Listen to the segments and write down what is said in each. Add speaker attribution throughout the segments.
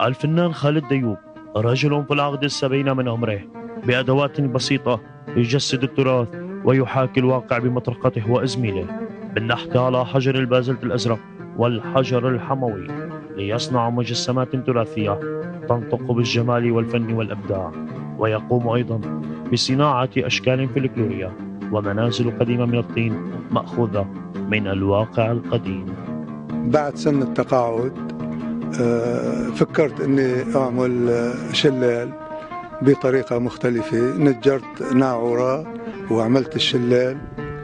Speaker 1: الفنان خالد ديوب رجل في العقد السبعين من عمره، بأدوات بسيطة يجسد التراث ويحاكي الواقع بمطرقته وإزميله، بالنحت على حجر البازلت الأزرق والحجر الحموي، ليصنع مجسمات تراثية تنطق بالجمال والفن والإبداع. ويقوم أيضا بصناعة أشكال فلكلورية ومنازل قديمة من الطين مأخوذة من الواقع القديم.
Speaker 2: بعد سن التقاعد فكرت اني اعمل شلال بطريقة مختلفة. نجرت ناعورة وعملت الشلال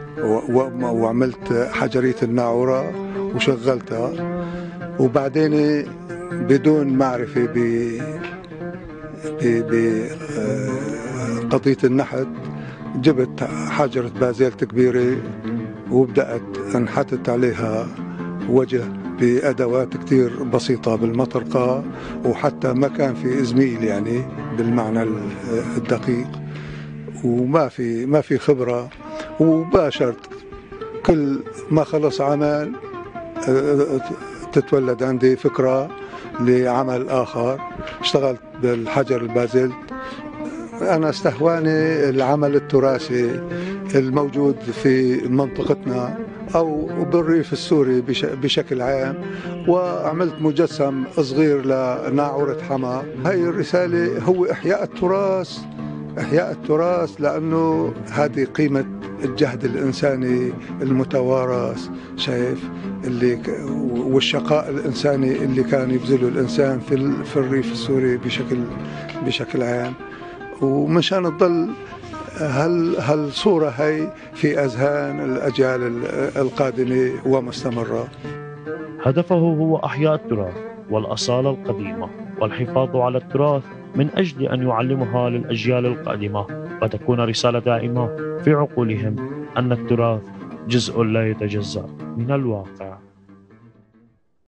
Speaker 2: وعملت حجرية الناعورة وشغلتها، وبعدين بدون معرفة بقضية النحت جبت حجرة بازلت كبيرة وبدأت انحتت عليها وجه بأدوات كتير بسيطة بالمطرقة، وحتى ما كان في إزميل يعني بالمعنى الدقيق، وما في خبرة. وباشرت كل ما خلص عمل تتولد عندي فكرة لعمل آخر. اشتغلت بالحجر البازلت. أنا استهواني العمل التراثي الموجود في منطقتنا أو بالريف السوري بشكل عام، وعملت مجسم صغير لناعورة حما. هاي الرسالة هو إحياء التراث، إحياء التراث، لأنه هذه قيمة الجهد الإنساني المتوارث، شايف والشقاء الإنساني اللي كان يبذله الإنسان في الريف السوري بشكل عام. ومشان تضل هالصورة هي في أذهان الأجيال القادمة ومستمرة.
Speaker 1: هدفه هو إحياء التراث والأصالة القديمة والحفاظ على التراث من أجل أن يعلمها للأجيال القادمة، وتكون رسالة دائمة في عقولهم أن التراث جزء لا يتجزأ من الواقع.